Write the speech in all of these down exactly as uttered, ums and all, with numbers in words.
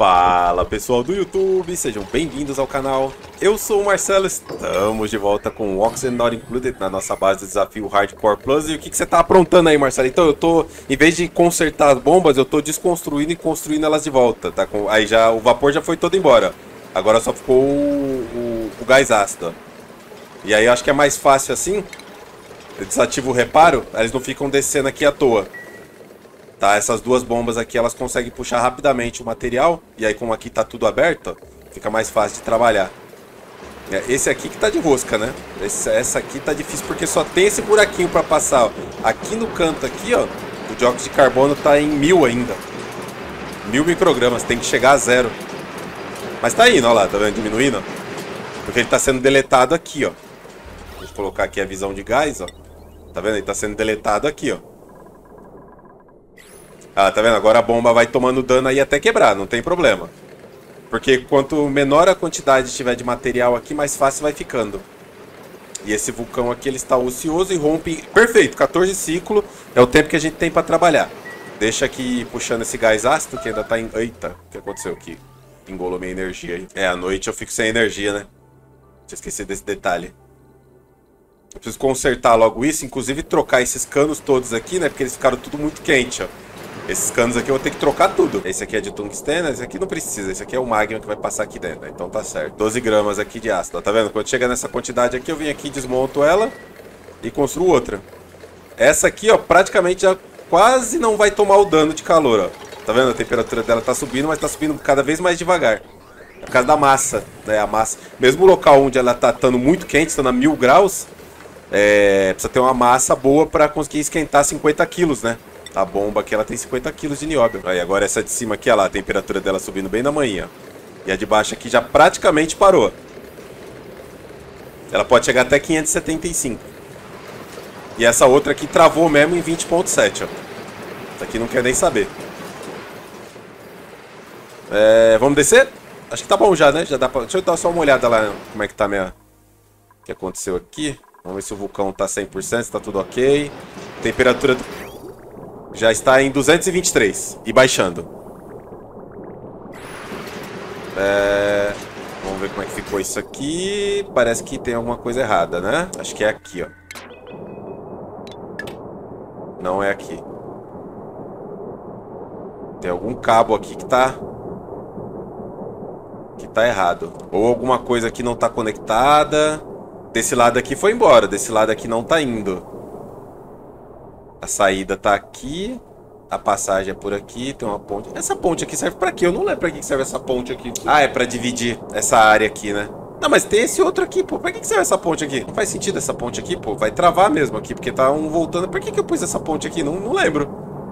Fala pessoal do YouTube, sejam bem-vindos ao canal. Eu sou o Marcelo, estamos de volta com o Oxen Not Included na nossa base de desafio Hardcore Plus. E o que, que você tá aprontando aí, Marcelo? Então eu tô, em vez de consertar as bombas, eu tô desconstruindo e construindo elas de volta, tá? Aí já o vapor já foi todo embora. Agora só ficou o, o, o gás ácido, ó. E aí eu acho que é mais fácil assim. Eu desativo o reparo, eles não ficam descendo aqui à toa. Tá, essas duas bombas aqui, elas conseguem puxar rapidamente o material. E aí, como aqui tá tudo aberto, ó, fica mais fácil de trabalhar. É, esse aqui que tá de rosca, né? Esse, essa aqui tá difícil porque só tem esse buraquinho pra passar, ó. Aqui no canto aqui, ó, o dióxido de carbono tá em mil ainda. Mil microgramas, tem que chegar a zero. Mas tá indo, ó lá, tá vendo? Diminuindo, ó. Porque ele tá sendo deletado aqui, ó. Deixa eu colocar aqui a visão de gás, ó. Tá vendo? Ele tá sendo deletado aqui, ó. Ah, tá vendo? Agora a bomba vai tomando dano aí até quebrar, não tem problema. Porque quanto menor a quantidade tiver de material aqui, mais fácil vai ficando. E esse vulcão aqui, ele está ocioso e rompe... Perfeito, quatorze ciclos é o tempo que a gente tem para trabalhar. Deixa aqui puxando esse gás ácido que ainda tá em... Eita, o que aconteceu aqui? Engolou minha energia aí. É, à noite eu fico sem energia, né? Tinha esquecido desse detalhe. Eu preciso consertar logo isso, inclusive trocar esses canos todos aqui, né? Porque eles ficaram tudo muito quente, ó. Esses canos aqui eu vou ter que trocar tudo. Esse aqui é de tungstênio, esse aqui não precisa. Esse aqui é o magma que vai passar aqui dentro, né? Então tá certo. doze gramas aqui de ácido, ó. Tá vendo? Quando chega nessa quantidade aqui, eu venho aqui, desmonto ela e construo outra. Essa aqui, ó, praticamente já quase não vai tomar o dano de calor, ó. Tá vendo? A temperatura dela tá subindo, mas tá subindo cada vez mais devagar. Por causa da massa, né? A massa. Mesmo o local onde ela tá estando muito quente, estando a mil graus, é... precisa ter uma massa boa pra conseguir esquentar cinquenta quilos, né? A bomba aqui, ela tem cinquenta quilos de nióbio. Aí, agora essa de cima aqui, olha lá, a temperatura dela subindo bem na manhã. E a de baixo aqui já praticamente parou. Ela pode chegar até quinhentos e setenta e cinco. E essa outra aqui travou mesmo em vinte ponto sete, ó. Essa aqui não quer nem saber. É, vamos descer? Acho que tá bom já, né? Já dá pra... Deixa eu dar só uma olhada lá como é que tá minha... O que aconteceu aqui. Vamos ver se o vulcão tá cem por cento, se tá tudo ok. Temperatura... Já está em duzentos e vinte e três e baixando. É... Vamos ver como é que ficou isso aqui. Parece que tem alguma coisa errada, né? Acho que é aqui, ó. Não é aqui. Tem algum cabo aqui que tá... Que tá errado. Ou alguma coisa aqui não tá conectada. Desse lado aqui foi embora. Desse lado aqui não tá indo. A saída tá aqui, a passagem é por aqui, tem uma ponte. Essa ponte aqui serve pra quê? Eu não lembro pra que serve essa ponte aqui. Ah, é pra dividir essa área aqui, né? Não, mas tem esse outro aqui, pô. Pra que serve essa ponte aqui? Não faz sentido essa ponte aqui, pô. Vai travar mesmo aqui, porque tá um voltando. Por que que eu pus essa ponte aqui? Não, não lembro.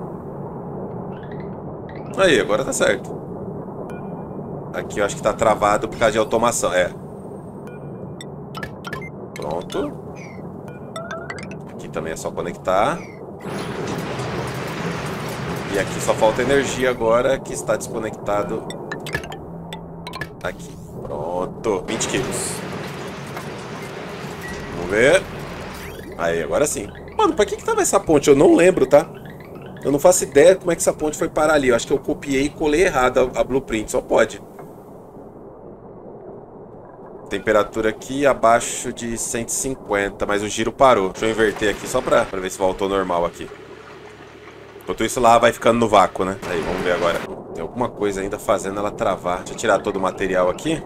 Aí, agora tá certo. Aqui eu acho que tá travado por causa de automação, é. Pronto. Aqui também é só conectar. E aqui só falta energia agora, que está desconectado. Aqui. Pronto. vinte quilos. Vamos ver. Aí, agora sim. Mano, pra que que tava essa ponte? Eu não lembro, tá? Eu não faço ideia como é que essa ponte foi parar ali. Eu acho que eu copiei e colei errado a, a blueprint. Só pode. Temperatura aqui abaixo de cento e cinquenta, mas o giro parou. Deixa eu inverter aqui só pra, pra ver se voltou normal aqui. Enquanto isso lá vai ficando no vácuo, né? Aí, vamos ver agora. Tem alguma coisa ainda fazendo ela travar. Deixa eu tirar todo o material aqui.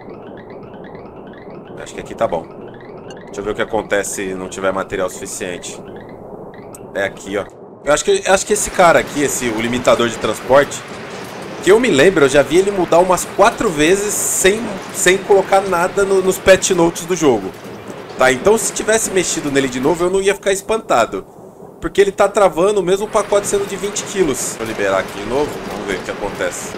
Acho que aqui tá bom. Deixa eu ver o que acontece se não tiver material suficiente. É aqui, ó. Eu acho que, eu acho que esse cara aqui, esse, o limitador de transporte... Que eu me lembro, eu já vi ele mudar umas quatro vezes sem, sem colocar nada no, nos patch notes do jogo. Tá, então se tivesse mexido nele de novo, eu não ia ficar espantado. Porque ele tá travando o mesmo pacote sendo de vinte quilos. Vou liberar aqui de novo, vamos ver o que acontece.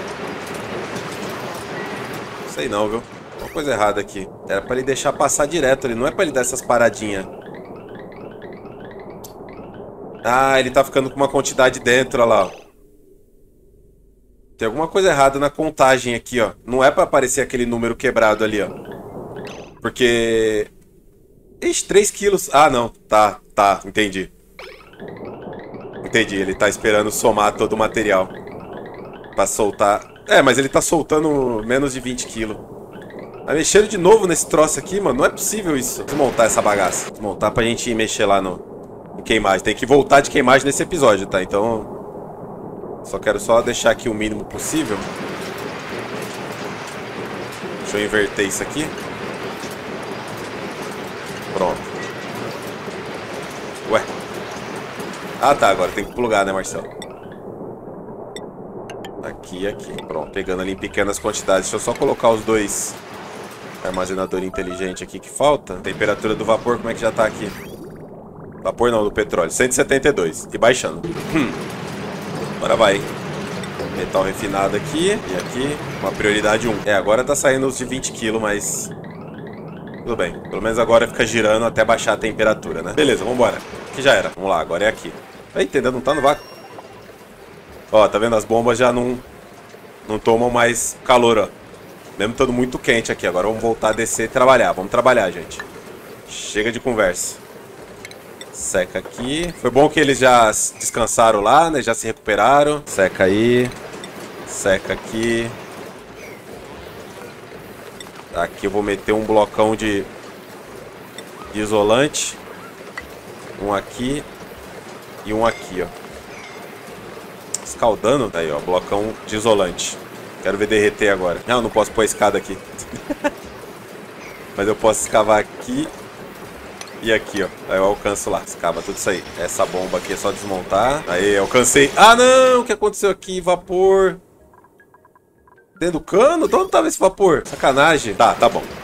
Sei não, viu? Uma coisa errada aqui. Era pra ele deixar passar direto, ele não é pra ele dar essas paradinhas. Ah, ele tá ficando com uma quantidade dentro, olha lá, ó. Tem alguma coisa errada na contagem aqui, ó. Não é pra aparecer aquele número quebrado ali, ó. Porque... Ixi, três quilos. Ah, não. Tá, tá. Entendi. Entendi. Ele tá esperando somar todo o material. Pra soltar... É, mas ele tá soltando menos de vinte quilos. Tá mexendo de novo nesse troço aqui, mano. Não é possível isso. Desmontar essa bagaça. Desmontar pra gente mexer lá no, no queimagem. Tem que voltar de queimagem nesse episódio, tá? Então... Só quero só deixar aqui o mínimo possível. Deixa eu inverter isso aqui. Pronto. Ué. Ah, tá. Agora tem que plugar, né, Marcelo? Aqui e aqui. Pronto. Pegando ali em pequenas quantidades. Deixa eu só colocar os dois armazenadores inteligentes aqui que falta. Temperatura do vapor, como é que já tá aqui? Vapor não, do petróleo. cento e setenta e dois. E baixando. Hum. Agora vai. Metal refinado aqui. E aqui, uma prioridade um. É, agora tá saindo os de vinte quilos, mas... Tudo bem. Pelo menos agora fica girando até baixar a temperatura, né? Beleza, vambora. Aqui já era. Vamos lá, agora é aqui. Aí, entendeu? Não tá no vácuo. Ó, tá vendo? As bombas já não... Não tomam mais calor, ó. Mesmo estando muito quente aqui. Agora vamos voltar a descer e trabalhar. Vamos trabalhar, gente. Chega de conversa. Seca aqui. Foi bom que eles já descansaram lá, né? Já se recuperaram. Seca aí. Seca aqui. Aqui eu vou meter um blocão de, de isolante. Um aqui. E um aqui, ó. Escaldando. Aí, ó. Blocão de isolante. Quero ver derreter agora. Não, não posso pôr a escada aqui. Mas eu posso escavar aqui. E aqui, ó. Aí eu alcanço lá. Escava tudo isso aí. Essa bomba aqui é só desmontar. Aí, alcancei. Ah, não! O que aconteceu aqui? Vapor. Dentro do cano? De onde tava esse vapor? Sacanagem. Tá, tá bom.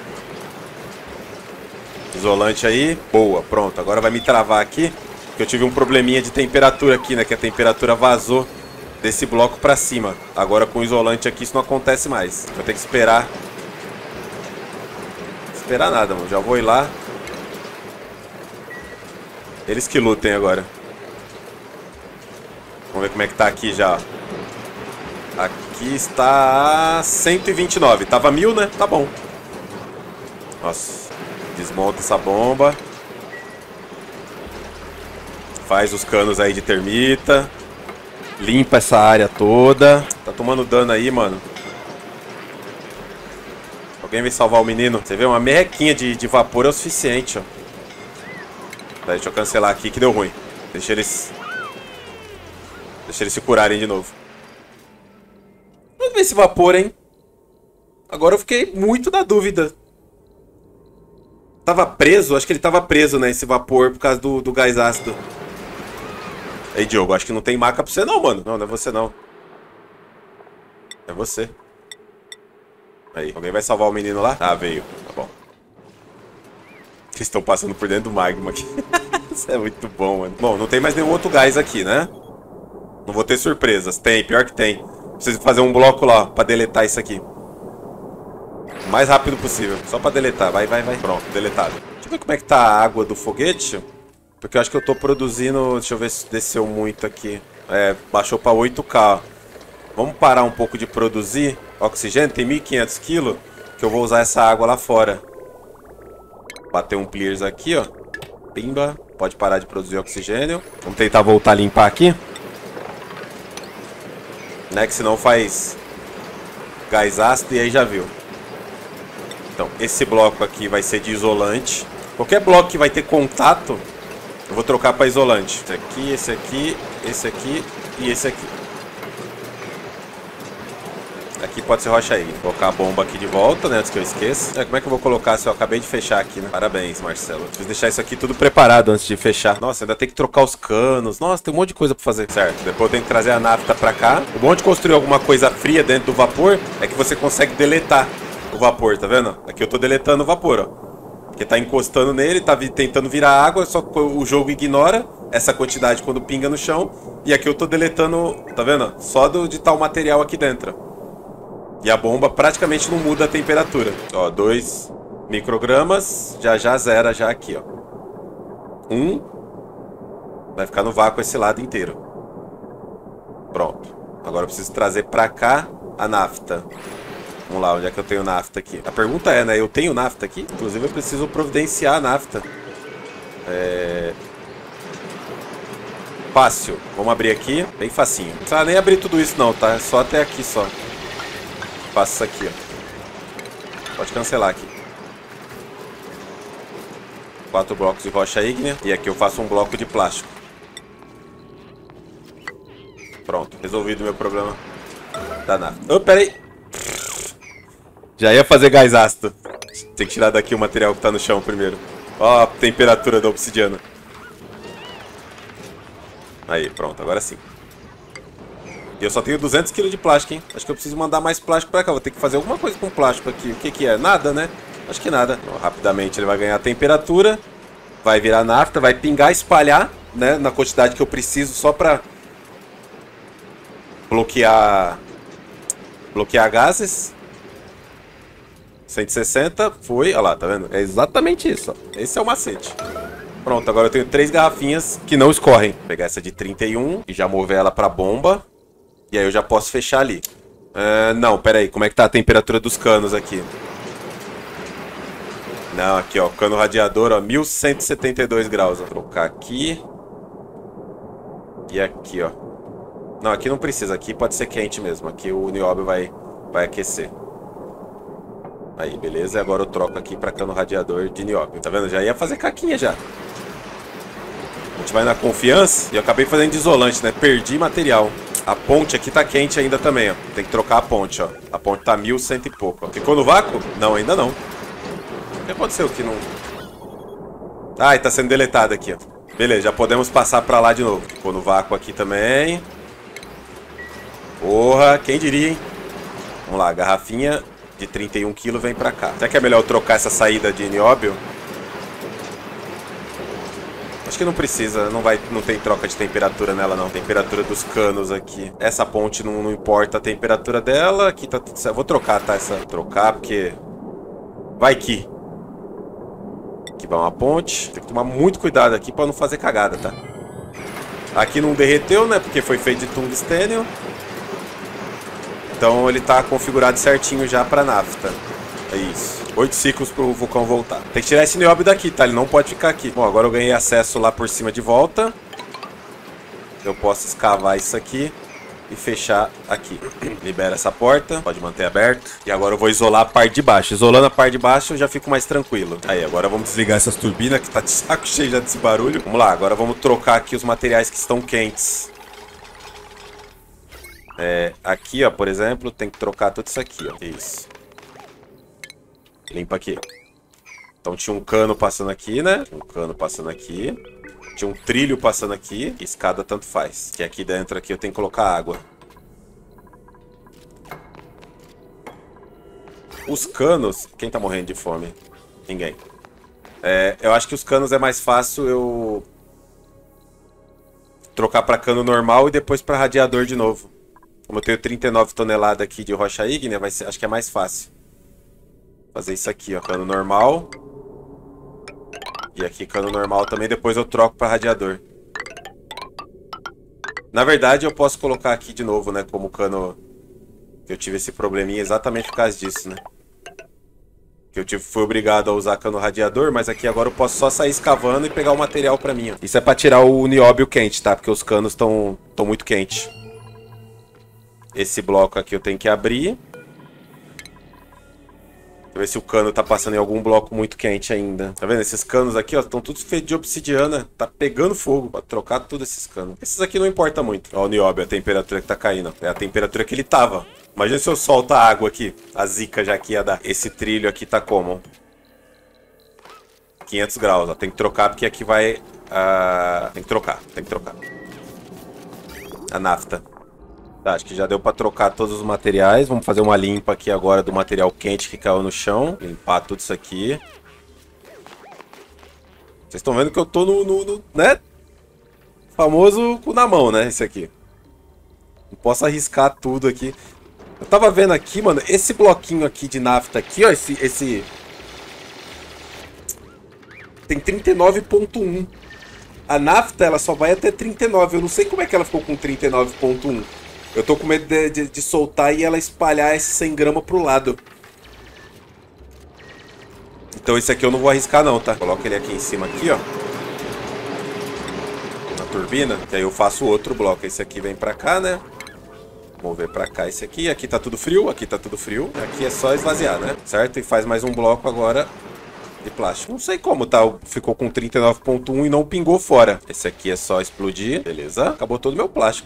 Isolante aí. Boa, pronto. Agora vai me travar aqui. Porque eu tive um probleminha de temperatura aqui, né? Que a temperatura vazou desse bloco pra cima. Agora com o isolante aqui isso não acontece mais. Vou ter que esperar. Esperar nada, mano. Já vou ir lá. Eles que lutem agora. Vamos ver como é que tá aqui já. Aqui está cento e vinte e nove. Tava mil, né? Tá bom. Nossa. Desmonta essa bomba. Faz os canos aí de termita. Limpa essa área toda. Tá tomando dano aí, mano. Alguém vem salvar o menino? Você vê, uma merrequinha de, de vapor é o suficiente, ó. Deixa eu cancelar aqui que deu ruim. Deixa eles... Deixa eles se curarem de novo. Vamos ver esse vapor, hein? Agora eu fiquei muito na dúvida. Tava preso? Acho que ele tava preso, né? Esse vapor por causa do, do gás ácido. Aí, Diogo, acho que não tem maca pra você não, mano. Não, não é você não. É você. Aí, alguém vai salvar o menino lá? Ah, veio. Tá bom. Vocês estão passando por dentro do magma aqui. Isso é muito bom, mano. Bom, não tem mais nenhum outro gás aqui, né? Não vou ter surpresas. Tem, pior que tem. Preciso fazer um bloco lá pra deletar isso aqui. O mais rápido possível. Só pra deletar. Vai, vai, vai. Pronto, deletado. Deixa eu ver como é que tá a água do foguete. Porque eu acho que eu tô produzindo... Deixa eu ver se desceu muito aqui. É, baixou pra oito K. Vamos parar um pouco de produzir oxigênio. Tem mil e quinhentos quilos. Que eu vou usar essa água lá fora. Bater um clears aqui, ó. Pimba. Pode parar de produzir oxigênio. Vamos tentar voltar a limpar aqui. Né, que senão faz gás ácido e aí já viu. Então, esse bloco aqui vai ser de isolante. Qualquer bloco que vai ter contato, eu vou trocar para isolante. Esse aqui, esse aqui, esse aqui e esse aqui. Aqui pode ser rocha aí. Vou colocar a bomba aqui de volta, né? Antes que eu esqueça. É, como é que eu vou colocar se eu acabei de fechar aqui, né? Parabéns, Marcelo. Preciso deixar isso aqui tudo preparado antes de fechar. Nossa, ainda tem que trocar os canos. Nossa, tem um monte de coisa pra fazer. Certo. Depois eu tenho que trazer a nafta pra cá. O bom de construir alguma coisa fria dentro do vapor é que você consegue deletar o vapor, tá vendo? Aqui eu tô deletando o vapor, ó. Porque tá encostando nele, tá vi tentando virar água, só que o jogo ignora essa quantidade quando pinga no chão. E aqui eu tô deletando, tá vendo? Só do, de tal material aqui dentro. E a bomba praticamente não muda a temperatura. Ó, dois microgramas, já já zera já aqui, ó. Um. Vai ficar no vácuo esse lado inteiro. Pronto. Agora eu preciso trazer pra cá a nafta. Vamos lá, onde é que eu tenho nafta aqui? A pergunta é, né? Eu tenho nafta aqui? Inclusive eu preciso providenciar a nafta. É... Fácil. Vamos abrir aqui. Bem facinho. Não precisa nem abrir tudo isso não, tá? É só até aqui só. Faço isso aqui, ó. Pode cancelar aqui. Quatro blocos de rocha ígnea. E aqui eu faço um bloco de plástico. Pronto, resolvido o meu problema da nave. Oh, pera aí. Já ia fazer gás ácido. Tem que tirar daqui o material que tá no chão primeiro. Ó a temperatura da obsidiana. Aí, pronto, agora sim. E eu só tenho duzentos quilos de plástico, hein? Acho que eu preciso mandar mais plástico pra cá. Vou ter que fazer alguma coisa com plástico aqui. O que que é? Nada, né? Acho que nada. Então, rapidamente ele vai ganhar temperatura. Vai virar nafta, vai pingar, espalhar, né? Na quantidade que eu preciso só pra bloquear... Bloquear gases. cento e sessenta, foi. Olha lá, tá vendo? É exatamente isso, ó. Esse é o macete. Pronto, agora eu tenho três garrafinhas que não escorrem. Vou pegar essa de trinta e um e já mover ela pra bomba. E aí eu já posso fechar ali. Uh, não, pera aí. Como é que tá a temperatura dos canos aqui? Não, aqui, ó. Cano radiador, ó. mil cento e setenta e dois graus. Vou trocar aqui. E aqui, ó. Não, aqui não precisa. Aqui pode ser quente mesmo. Aqui o nióbio vai, vai aquecer. Aí, beleza. E agora eu troco aqui pra cano radiador de nióbio. Tá vendo? Já ia fazer caquinha já. A gente vai na confiança. E eu acabei fazendo isolante, né? Perdi material. A ponte aqui tá quente ainda também, ó. Tem que trocar a ponte, ó. A ponte tá mil cento e pouco, ó. Ficou no vácuo? Não, ainda não. O que aconteceu que não... Ah, e tá sendo deletado aqui, ó. Beleza, já podemos passar pra lá de novo. Ficou no vácuo aqui também. Porra, quem diria, hein? Vamos lá, garrafinha de trinta e um quilos vem pra cá. Será que é melhor eu trocar essa saída de nióbio? Acho que não precisa, não, vai, não tem troca de temperatura nela não. Temperatura dos canos aqui. Essa ponte não, não importa a temperatura dela. Aqui tá tudo certo. Vou trocar, tá? Essa. Vou trocar porque... Vai que... Aqui vai uma ponte. Tem que tomar muito cuidado aqui pra não fazer cagada, tá? Aqui não derreteu, né? Porque foi feito de tungstênio. Então ele tá configurado certinho já pra nafta. É isso. Oito ciclos pro vulcão voltar. Tem que tirar esse nióbio daqui, tá? Ele não pode ficar aqui. Bom, agora eu ganhei acesso lá por cima de volta. Eu posso escavar isso aqui e fechar aqui. Libera essa porta. Pode manter aberto. E agora eu vou isolar a parte de baixo. Isolando a parte de baixo eu já fico mais tranquilo. Aí, agora vamos desligar essas turbinas que tá de saco cheio já desse barulho. Vamos lá, agora vamos trocar aqui os materiais que estão quentes. É, aqui, ó, por exemplo, tem que trocar tudo isso aqui, ó. Isso. Limpa aqui. Então tinha um cano passando aqui, né? Um cano passando aqui. Tinha um trilho passando aqui. Escada tanto faz. Que aqui dentro aqui eu tenho que colocar água. Os canos... Quem tá morrendo de fome? Ninguém. É, eu acho que os canos é mais fácil eu... trocar pra cano normal e depois pra radiador de novo. Como eu tenho trinta e nove toneladas aqui de rocha ígnea, vai ser, acho que é mais fácil. Fazer isso aqui, ó. Cano normal. E aqui cano normal também. Depois eu troco para radiador. Na verdade, eu posso colocar aqui de novo, né? Como cano... Que eu tive esse probleminha exatamente por causa disso, né? Que eu tive, fui obrigado a usar cano radiador. Mas aqui agora eu posso só sair escavando e pegar o material para mim, ó. Isso é para tirar o nióbio quente, tá? Porque os canos estão estão muito quentes. Esse bloco aqui eu tenho que abrir. Pra ver se o cano tá passando em algum bloco muito quente ainda. Tá vendo? Esses canos aqui, ó, estão todos feitos de obsidiana. Tá pegando fogo. Pode trocar todos esses canos. Esses aqui não importa muito. Ó, o nióbio, a temperatura que tá caindo. É a temperatura que ele tava. Imagina se eu solto a água aqui. A zica já que ia dar. Esse trilho aqui tá como? quinhentos graus, ó. Tem que trocar porque aqui vai... Uh... Tem que trocar, tem que trocar. A nafta. Tá, acho que já deu pra trocar todos os materiais. Vamos fazer uma limpa aqui agora do material quente que caiu no chão. Limpar tudo isso aqui. Vocês estão vendo que eu tô no, no, no, né? Famoso cu na mão, né? Esse aqui. Não posso arriscar tudo aqui. Eu tava vendo aqui, mano, esse bloquinho aqui de nafta aqui, ó. Esse... esse... Tem trinta e nove ponto um. A nafta, ela só vai até trinta e nove. Eu não sei como é que ela ficou com trinta e nove ponto um. Eu tô com medo de, de, de soltar e ela espalhar esse cem gramas pro lado. Então esse aqui eu não vou arriscar não, tá? Coloca ele aqui em cima aqui, ó. Na turbina. Que aí eu faço outro bloco. Esse aqui vem pra cá, né? Vamos ver pra cá esse aqui. Aqui tá tudo frio, aqui tá tudo frio. Aqui é só esvaziar, né? Certo? E faz mais um bloco agora de plástico. Não sei como, tá? Ficou com trinta e nove ponto um e não pingou fora. Esse aqui é só explodir. Beleza. Acabou todo o meu plástico.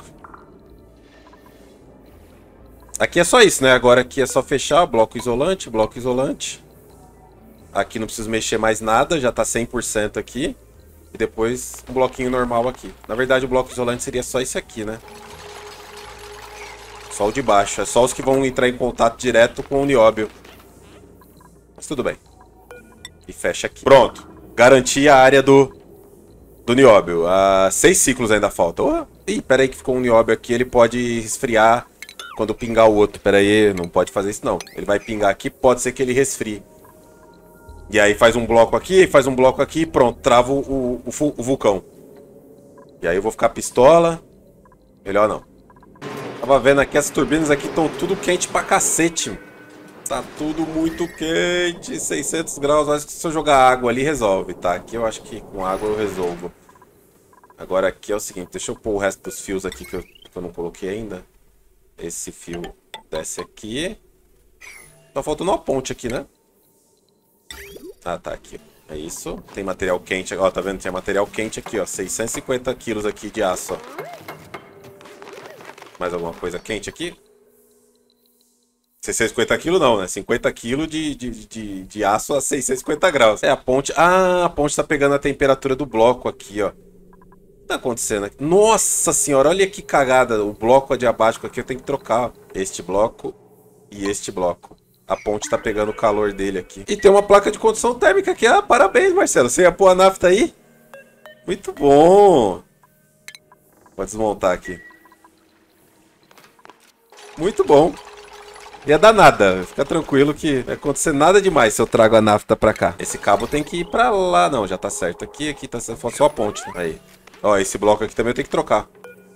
Aqui é só isso, né? Agora aqui é só fechar. Bloco isolante, bloco isolante. Aqui não preciso mexer mais nada. Já tá cem por cento aqui. E depois um bloquinho normal aqui. Na verdade o bloco isolante seria só esse aqui, né? Só o de baixo. É só os que vão entrar em contato direto com o nióbio. Mas tudo bem. E fecha aqui. Pronto. Garanti a área do, do nióbio. Uh, seis ciclos ainda faltam. Oh, ih, pera aí que ficou um nióbio aqui. Ele pode esfriar quando pingar o outro. Pera aí, não pode fazer isso não. Ele vai pingar aqui, pode ser que ele resfrie. E aí faz um bloco aqui, faz um bloco aqui e pronto. Trava o, o, o, o vulcão. E aí eu vou ficar pistola. Melhor não. Tava vendo aqui, as turbinas aqui estão tudo quente pra cacete. Tá tudo muito quente, seiscentos graus. Acho que se eu jogar água ali, resolve, tá? Aqui eu acho que com água eu resolvo. Agora aqui é o seguinte, deixa eu pôr o resto dos fios aqui que eu, que eu não coloquei ainda. Esse fio desce aqui. Tá faltando uma ponte aqui, né? Ah, tá aqui. É isso. Tem material quente. Ó, tá vendo? Tem material quente aqui, ó. seiscentos e cinquenta quilos aqui de aço, ó. Mais alguma coisa quente aqui? seiscentos e cinquenta quilos não, né? cinquenta quilos de, de, de, de aço a seiscentos e cinquenta graus. É, a ponte... Ah, a ponte tá pegando a temperatura do bloco aqui, ó. O que tá acontecendo aqui? Nossa senhora, olha que cagada. O bloco adiabático aqui eu tenho que trocar, ó. Este bloco e este bloco. A ponte tá pegando o calor dele aqui. E tem uma placa de condução térmica aqui. Ah, parabéns, Marcelo. Você ia pôr a nafta aí? Muito bom. Vou desmontar aqui. Muito bom. Ia dar nada, fica tranquilo que não vai acontecer nada demais se eu trago a nafta pra cá. Esse cabo tem que ir pra lá, não, já tá certo. Aqui, aqui tá certo, só a ponte. Né? Aí. Ó, esse bloco aqui também eu tenho que trocar.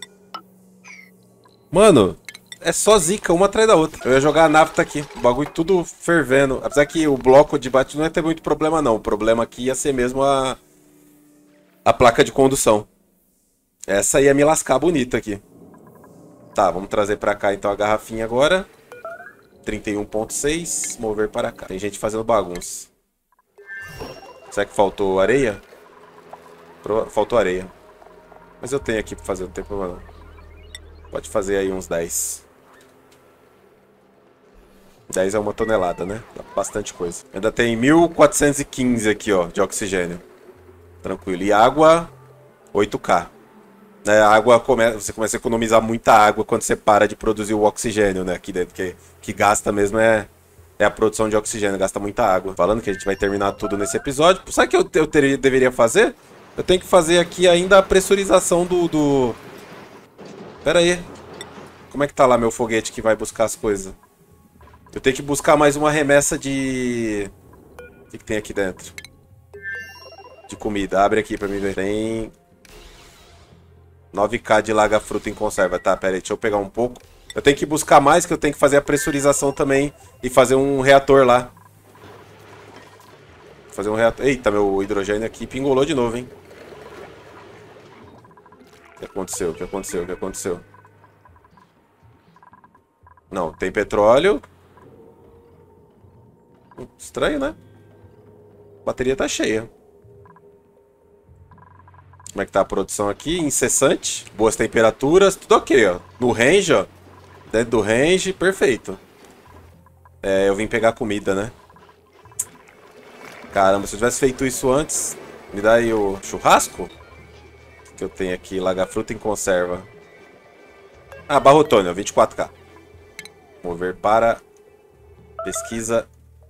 Mano, é só zica, uma atrás da outra. Eu ia jogar a nafta aqui, o bagulho tudo fervendo. Apesar que o bloco de bate não ia ter muito problema, não. O problema aqui ia ser mesmo a, a placa de condução. Essa ia me lascar bonita aqui. Tá, vamos trazer pra cá então a garrafinha agora. trinta e um ponto seis, mover para cá. Tem gente fazendo bagunça. Será que faltou areia? Faltou areia. Mas eu tenho aqui pra fazer, não tem problema não. Pode fazer aí uns dez. dez é uma tonelada, né? Dá bastante coisa. Ainda tem mil quatrocentos e quinze aqui, ó, de oxigênio. Tranquilo. E água, oito K. É, a água come... Você começa a economizar muita água quando você para de produzir o oxigênio, né? Aqui dentro, que, que gasta mesmo é, é a produção de oxigênio, gasta muita água. Falando que a gente vai terminar tudo nesse episódio. Sabe o que eu, eu teria, deveria fazer? Eu tenho que fazer aqui ainda a pressurização do, do... Pera aí. Como é que tá lá meu foguete que vai buscar as coisas? Eu tenho que buscar mais uma remessa de... O que, que tem aqui dentro? De comida. Abre aqui pra mim ver. Tem... nove K de laga-fruta em conserva. Tá, pera aí, deixa eu pegar um pouco. Eu tenho que buscar mais, que eu tenho que fazer a pressurização também e fazer um reator lá. Fazer um reator... Eita, meu hidrogênio aqui pingolou de novo, hein? O que aconteceu? O que aconteceu? O que aconteceu? Não, tem petróleo. Estranho, né? A bateria tá cheia. Como é que tá a produção aqui? Incessante. Boas temperaturas. Tudo ok, ó. No range, ó. Dentro do range, perfeito. É, eu vim pegar comida, né? Caramba, se eu tivesse feito isso antes... Me dá aí o churrasco? O que eu tenho aqui? Laga-fruta em conserva. Ah, barrotônio, vinte e quatro K. Mover para... Pesquisa...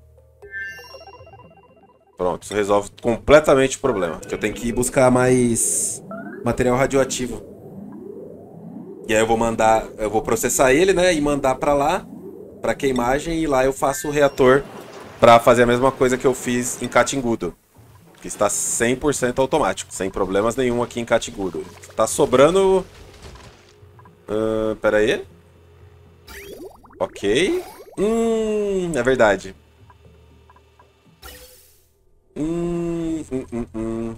Pronto, isso resolve completamente o problema. Eu tenho que ir buscar mais material radioativo. E aí eu vou mandar, eu vou processar ele, né, e mandar pra lá, pra queimagem, e lá eu faço o reator pra fazer a mesma coisa que eu fiz em Catingudo. Que está cem por cento automático, sem problemas nenhum aqui em Catingudo. Tá sobrando... Uh, pera aí. Ok. Hum, é verdade. Hum, hum, hum, hum.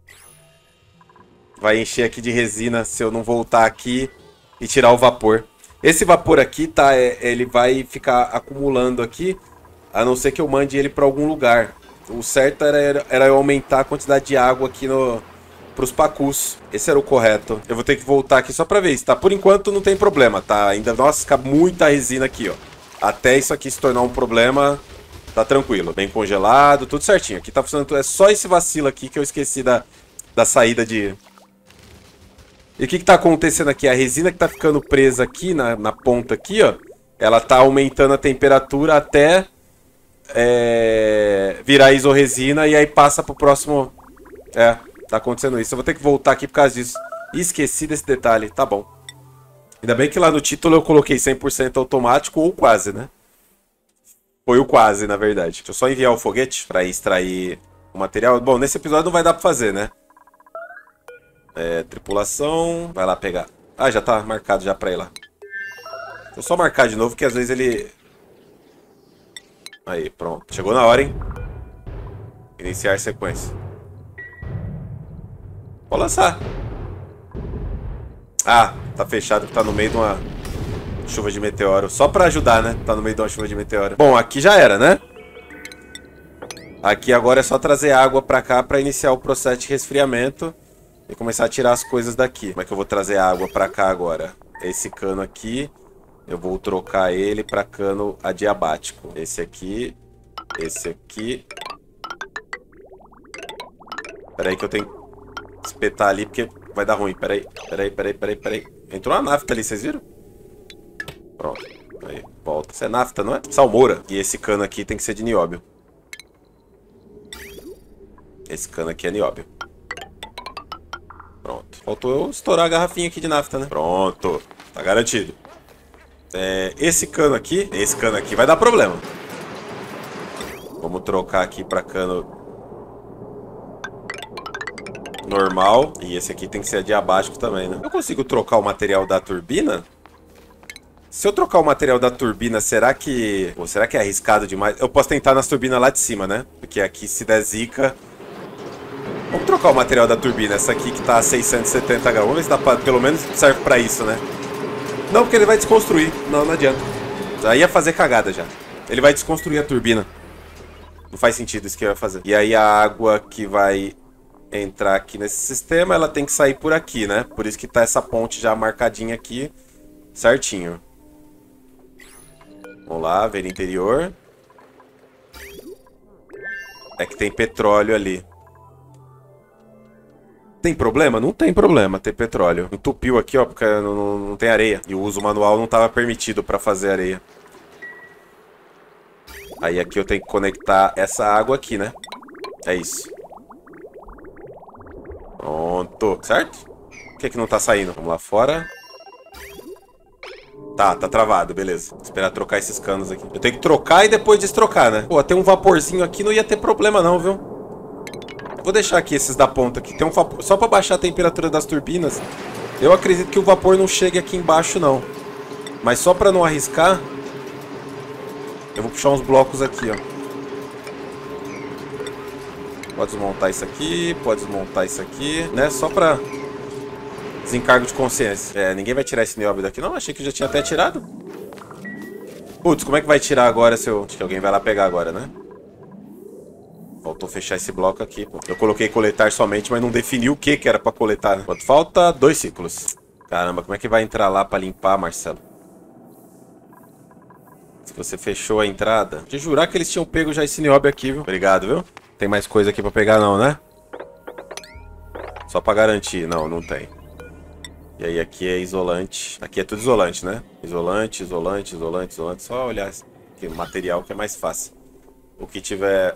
Vai encher aqui de resina se eu não voltar aqui e tirar o vapor. Esse vapor aqui, tá? É, ele vai ficar acumulando aqui, a não ser que eu mande ele para algum lugar. O certo era, era eu aumentar a quantidade de água aqui no, pros pacus. Esse era o correto. Eu vou ter que voltar aqui só pra ver isso, tá? Por enquanto não tem problema, tá? Ainda, nossa, fica muita resina aqui, ó. Até isso aqui se tornar um problema, tá tranquilo. Bem congelado, tudo certinho. Aqui tá funcionando, é só esse vacilo aqui que eu esqueci da, da saída de... E o que que tá acontecendo aqui? A resina que tá ficando presa aqui, na, na ponta aqui, ó, ela tá aumentando a temperatura até é, virar isorresina e aí passa pro próximo... É, tá acontecendo isso. Eu vou ter que voltar aqui por causa disso. Esqueci desse detalhe, tá bom. Ainda bem que lá no título eu coloquei cem por cento automático ou quase, né? Foi o quase, na verdade. Deixa eu só enviar o foguete pra extrair o material. Bom, nesse episódio não vai dar pra fazer, né? É, tripulação, vai lá pegar. Ah, já tá marcado já pra ir lá. Vou só marcar de novo, que às vezes ele... Aí, pronto. Chegou na hora, hein? Iniciar sequência. Vou lançar. Ah, tá fechado, que tá no meio de uma chuva de meteoro. Só pra ajudar, né? Tá no meio de uma chuva de meteoro. Bom, aqui já era, né? Aqui agora é só trazer água pra cá pra iniciar o processo de resfriamento. E começar a tirar as coisas daqui. Como é que eu vou trazer água pra cá agora? Esse cano aqui, eu vou trocar ele pra cano adiabático. Esse aqui, esse aqui. Pera aí que eu tenho que espetar ali porque vai dar ruim. Pera aí, pera aí, pera aí, pera aí, pera aí. Entrou uma nafta ali, vocês viram? Pronto. Aí, volta. Isso é nafta, não é? Salmoura. E esse cano aqui tem que ser de nióbio. Esse cano aqui é nióbio. Pronto. Faltou eu estourar a garrafinha aqui de nafta, né? Pronto. Tá garantido. É, esse cano aqui, esse cano aqui vai dar problema. Vamos trocar aqui pra cano normal. E esse aqui tem que ser diabático também, né? Eu consigo trocar o material da turbina? Se eu trocar o material da turbina, será que... Pô, será que é arriscado demais? Eu posso tentar nas turbinas lá de cima, né? Porque aqui se der zica... Vamos trocar o material da turbina, essa aqui que tá a seiscentos e setenta graus. Vamos ver se dá pra, pelo menos serve pra isso, né? Não, porque ele vai desconstruir. Não, não adianta. Já ia fazer cagada já. Ele vai desconstruir a turbina. Não faz sentido isso que ele vai fazer. E aí a água que vai entrar aqui nesse sistema, ela tem que sair por aqui, né? Por isso que tá essa ponte já marcadinha aqui, certinho. Vamos lá, ver interior. É que tem petróleo ali. Tem problema? Não tem problema ter petróleo. Entupiu aqui, ó, porque não, não, não tem areia. E o uso manual não estava permitido para fazer areia. Aí aqui eu tenho que conectar essa água aqui, né? É isso. Pronto. Certo? Por que que não tá saindo? Vamos lá fora. Tá, tá travado, beleza. Vou esperar trocar esses canos aqui. Eu tenho que trocar e depois destrocar, né? Pô, tem um vaporzinho aqui, não ia ter problema não, viu? Vou deixar aqui esses da ponta aqui. Tem um vapor, só para baixar a temperatura das turbinas. Eu acredito que o vapor não chegue aqui embaixo, não. Mas só para não arriscar, eu vou puxar uns blocos aqui, ó. Pode desmontar isso aqui, pode desmontar isso aqui, né? Só para desencargo de consciência. É, ninguém vai tirar esse nióbio daqui, não? Achei que já tinha até tirado. Putz, como é que vai tirar agora se eu... Acho que alguém vai lá pegar agora, né? Faltou fechar esse bloco aqui, pô. Eu coloquei coletar somente, mas não defini o que que era pra coletar, né? Quanto falta? Dois ciclos. Caramba, como é que vai entrar lá pra limpar, Marcelo? Se você fechou a entrada... De jurar que eles tinham pego já esse nióbio aqui, viu? Obrigado, viu? Tem mais coisa aqui pra pegar não, né? Só pra garantir. Não, não tem. E aí aqui é isolante. Aqui é tudo isolante, né? Isolante, isolante, isolante, isolante. Só olhar aqui o material que é mais fácil. O que tiver...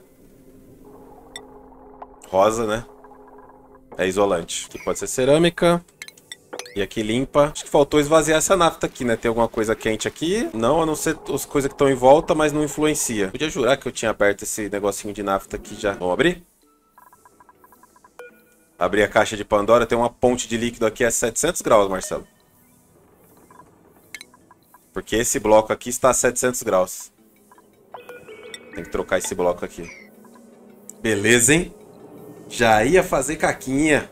rosa, né? É isolante. Aqui pode ser cerâmica. E aqui limpa. Acho que faltou esvaziar essa nafta aqui, né? Tem alguma coisa quente aqui. Não, a não ser as coisas que estão em volta, mas não influencia. Podia jurar que eu tinha aberto esse negocinho de nafta aqui já. Vamos abrir? Abrir a caixa de Pandora. Tem uma ponte de líquido aqui a setecentos graus, Marcelo. Porque esse bloco aqui está a setecentos graus. Tem que trocar esse bloco aqui. Beleza, hein? Já ia fazer caquinha.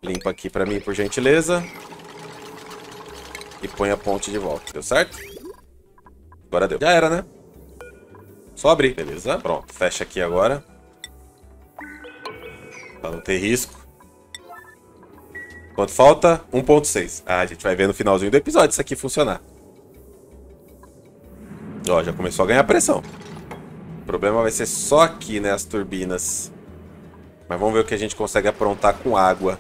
Limpa aqui pra mim, por gentileza. E põe a ponte de volta. Deu certo? Agora deu. Já era, né? Só abrir. Beleza. Pronto. Fecha aqui agora. Pra não ter risco. Quanto falta? um ponto seis. Ah, a gente vai ver no finalzinho do episódio isso aqui funcionar. Ó, já começou a ganhar pressão. O problema vai ser só aqui, né? As turbinas. Mas vamos ver o que a gente consegue aprontar com água.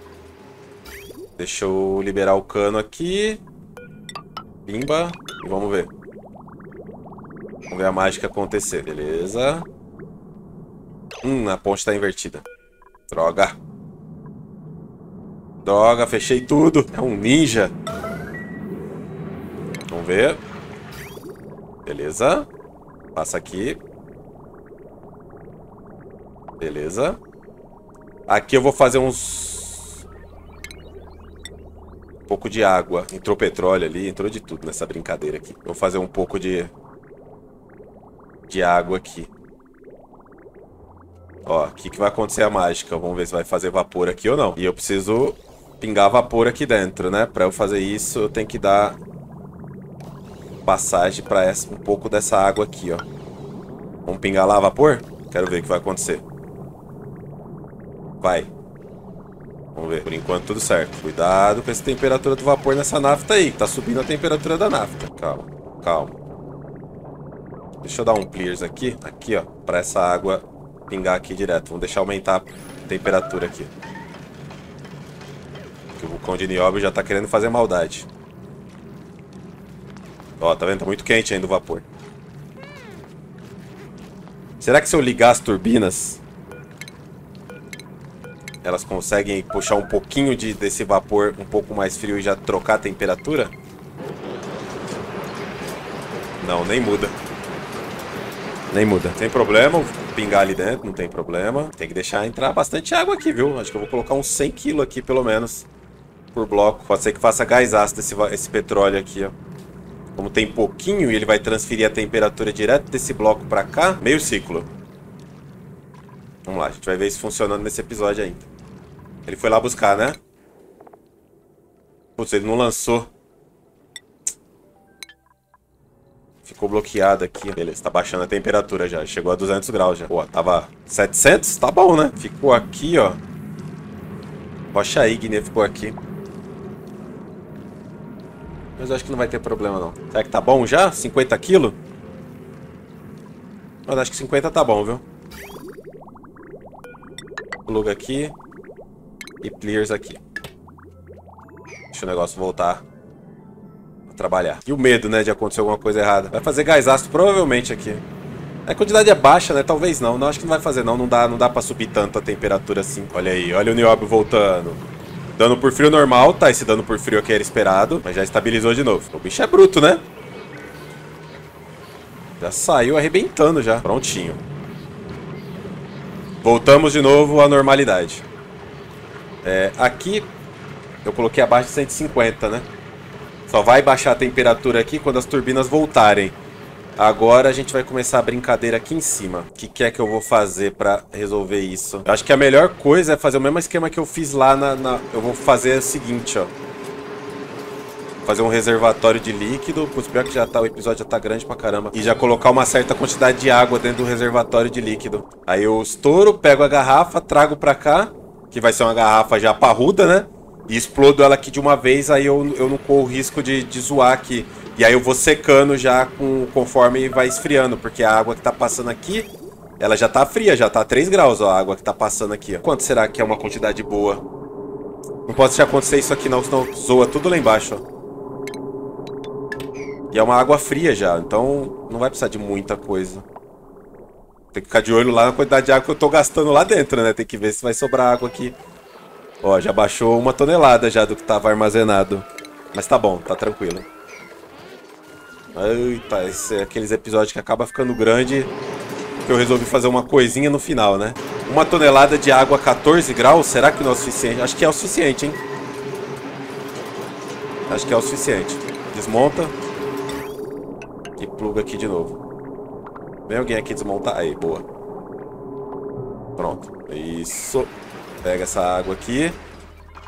Deixa eu liberar o cano aqui. Pimba. E vamos ver. Vamos ver a mágica acontecer. Beleza. Hum, a ponte tá invertida. Droga. Droga, fechei tudo. É um ninja. Vamos ver. Beleza. Passa aqui. Beleza. Aqui eu vou fazer uns... Um pouco de água. Entrou petróleo ali, entrou de tudo nessa brincadeira aqui. Vou fazer um pouco de... De água aqui. Ó, aqui que vai acontecer a mágica. Vamos ver se vai fazer vapor aqui ou não. E eu preciso pingar vapor aqui dentro, né? Pra eu fazer isso, eu tenho que dar passagem pra essa, um pouco dessa água aqui, ó. Vamos pingar lá vapor? Quero ver o que vai acontecer. Vai. Vamos ver. Por enquanto tudo certo. Cuidado com essa temperatura do vapor nessa nafta aí. Tá subindo a temperatura da nafta. Calma, calma. Deixa eu dar um clears aqui. Aqui, ó. Pra essa água pingar aqui direto. Vamos deixar aumentar a temperatura aqui. Porque o vulcão de Nióbio já tá querendo fazer maldade. Ó, tá vendo? Tá muito quente ainda o vapor. Será que se eu ligar as turbinas... elas conseguem puxar um pouquinho de, desse vapor um pouco mais frio e já trocar a temperatura? Não, nem muda. Nem muda. Sem problema, vou pingar ali dentro, não tem problema. Tem que deixar entrar bastante água aqui, viu? Acho que eu vou colocar uns cem quilos aqui, pelo menos, por bloco. Pode ser que faça gás ácido esse, esse petróleo aqui, ó. Como tem pouquinho e ele vai transferir a temperatura direto desse bloco pra cá, meio ciclo. Vamos lá, a gente vai ver isso funcionando nesse episódio ainda. Ele foi lá buscar, né? Putz, ele não lançou. Ficou bloqueado aqui. Beleza, tá baixando a temperatura já. Chegou a duzentos graus já. Pô, tava setecentos? Tá bom, né? Ficou aqui, ó. Rocha ígnea ficou aqui. Mas eu acho que não vai ter problema, não. Será que tá bom já? cinquenta quilos? Mas acho que cinquenta tá bom, viu? Pluga aqui. E clears aqui. Deixa o negócio voltar a trabalhar. E o medo, né, de acontecer alguma coisa errada. Vai fazer gás ácido provavelmente aqui. A quantidade é baixa, né? Talvez não. Não, acho que não vai fazer não. Não dá, não dá pra subir tanto a temperatura assim. Olha aí, olha o Nióbio voltando. Dano por frio normal, tá? Esse dano por frio aqui era esperado. Mas já estabilizou de novo. O bicho é bruto, né? Já saiu arrebentando já. Prontinho. Voltamos de novo à normalidade. É, aqui eu coloquei abaixo de cento e cinquenta, né? Só vai baixar a temperatura aqui quando as turbinas voltarem. Agora a gente vai começar a brincadeira aqui em cima. O que, que é que eu vou fazer pra resolver isso? Eu acho que a melhor coisa é fazer o mesmo esquema que eu fiz lá na... na... Eu vou fazer o seguinte, ó. Fazer um reservatório de líquido. Putz, pior que já tá, o episódio já tá grande pra caramba. E já colocar uma certa quantidade de água dentro do reservatório de líquido. Aí eu estouro, pego a garrafa, trago pra cá. Que vai ser uma garrafa já parruda, né? E explodo ela aqui de uma vez, aí eu, eu não corro o risco de, de zoar aqui. E aí eu vou secando já com, conforme vai esfriando, porque a água que tá passando aqui, ela já tá fria, já tá a três graus, ó, a água que tá passando aqui, ó. Quanto será que é uma quantidade boa? Não pode deixar acontecer isso aqui não, senão zoa tudo lá embaixo, ó. E é uma água fria já, então não vai precisar de muita coisa. Tem que ficar de olho lá na quantidade de água que eu tô gastando lá dentro, né? Tem que ver se vai sobrar água aqui. Ó, já baixou uma tonelada já do que tava armazenado. Mas tá bom, tá tranquilo. Eita, esse é aqueles episódios que acaba ficando grande, que eu resolvi fazer uma coisinha no final, né? Uma tonelada de água a quatorze graus, será que não é o suficiente? Acho que é o suficiente, hein? Acho que é o suficiente. Desmonta. E pluga aqui de novo. Vem alguém aqui desmontar. Aí, boa. Pronto. Isso. Pega essa água aqui.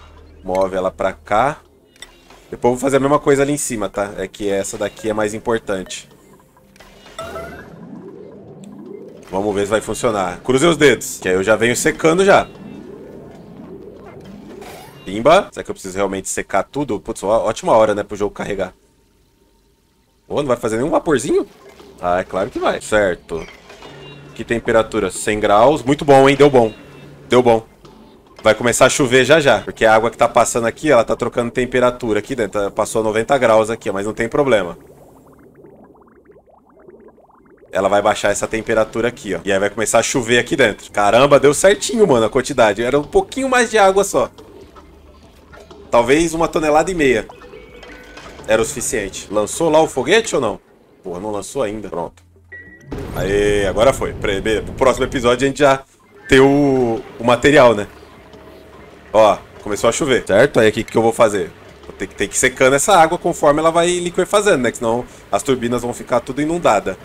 Move ela pra cá. Depois eu vou fazer a mesma coisa ali em cima, tá? É que essa daqui é mais importante. Vamos ver se vai funcionar. Cruzem os dedos, que aí eu já venho secando já. Pimba. Será que eu preciso realmente secar tudo? Putz, ótima hora, né, pro jogo carregar. Ô, não vai fazer nenhum vaporzinho? Ah, é claro que vai. Certo. Que temperatura? cem graus. Muito bom, hein? Deu bom. Deu bom. Vai começar a chover já já. Porque a água que tá passando aqui, ela tá trocando temperatura aqui dentro. Passou noventa graus aqui, mas não tem problema. Ela vai baixar essa temperatura aqui, ó. E aí vai começar a chover aqui dentro. Caramba, deu certinho, mano, a quantidade. Era um pouquinho mais de água só. Talvez uma tonelada e meia. Era o suficiente. Lançou lá o foguete ou não? Porra, não lançou ainda. Pronto. Aê, agora foi. Pro próximo episódio a gente já tem o, o material, né? Ó, começou a chover, certo? Aí o que, que eu vou fazer? Vou ter que, ter que ir secando essa água conforme ela vai liquefazendo, né? Que senão as turbinas vão ficar tudo inundadas.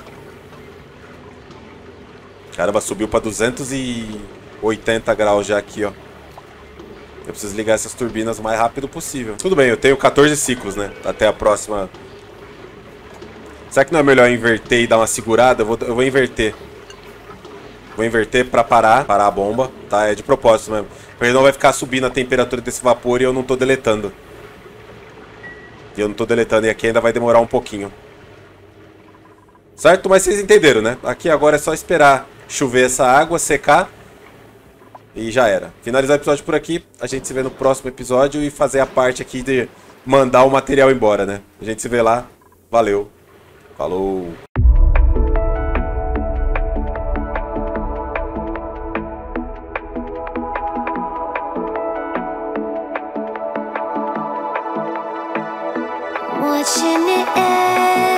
Caramba, subiu pra duzentos e oitenta graus já aqui, ó. Eu preciso ligar essas turbinas o mais rápido possível. Tudo bem, eu tenho quatorze ciclos, né? Até a próxima. Será que não é melhor inverter e dar uma segurada? Eu vou, eu vou inverter. Vou inverter pra parar, parar a bomba, tá? É de propósito mesmo. Porque não vai ficar subindo a temperatura desse vapor e eu não tô deletando. E eu não tô deletando, e aqui ainda vai demorar um pouquinho. Certo? Mas vocês entenderam, né? Aqui agora é só esperar chover essa água, secar. E já era. Finalizar o episódio por aqui. A gente se vê no próximo episódio e fazer a parte aqui de mandar o material embora, né? A gente se vê lá. Valeu. Falou. Watching it end.